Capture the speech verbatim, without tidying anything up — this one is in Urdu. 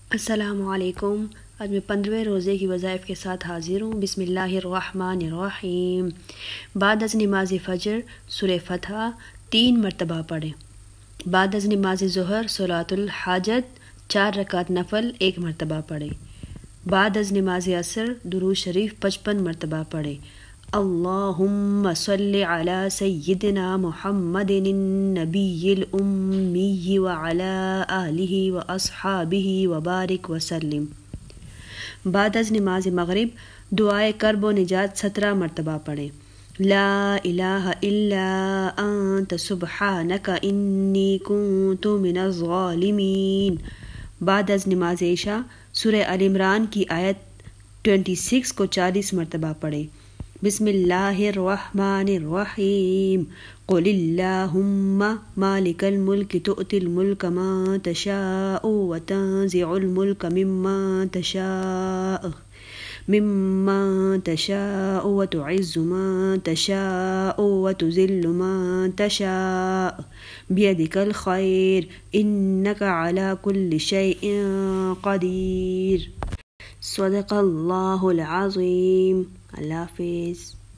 السلام علیکم۔ آج میں پندرہویں روزے کی وظائف کے ساتھ حاضر ہوں۔ بسم اللہ الرحمن الرحیم۔ بعد از نماز فجر سورہ فتح تین مرتبہ پڑھیں۔ بعد از نماز ظہر صلاۃ الحاجت چار رکعت نفل ایک مرتبہ پڑھیں۔ بعد از نماز عصر درود شریف پچپن مرتبہ پڑھیں۔ اللہم صلی علی سیدنا محمد النبی الامی وعلی آلہ واصحابہ وبارک وسلم۔ بعد از نماز مغرب دعائے کرب و نجات سترہ مرتبہ پڑھیں۔ لا الہ الا انت سبحانک انی کنت من الظالمین۔ بعد از نماز عشاء سورہ آل عمران کی آیت چھبیس کو چالیس مرتبہ پڑھیں۔ بسم اللہ الرحمن الرحیم۔ قل اللہم مالک الملک تؤتی الملک من تشاء وتنزع الملک ممن تشاء ممن تشاء وتعز من تشاء وتذل من تشاء بیدک الخیر انک علی کل شیء قدیر۔ صدق اللہ العظیم۔ اللہ حافظ۔